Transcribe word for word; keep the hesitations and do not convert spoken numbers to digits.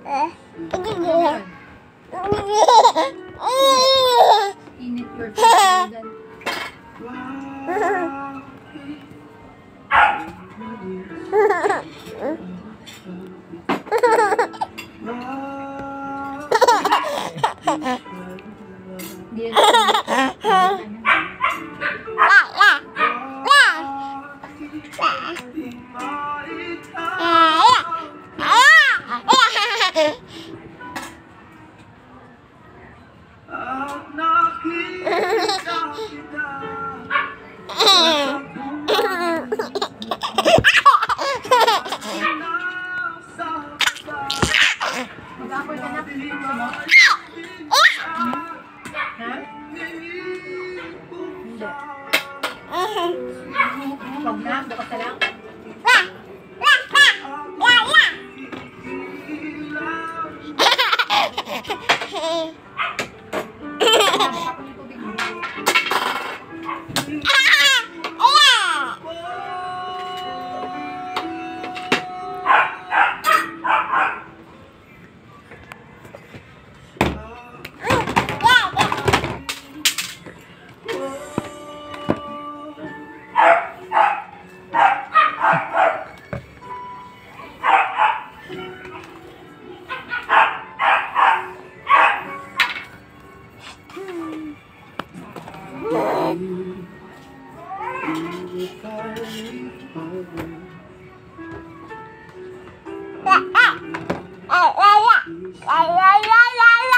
Init your face. Mag-apoy ka na. Ha? Hindi. Huwag na. Bukas na lang. La la la la la la la la.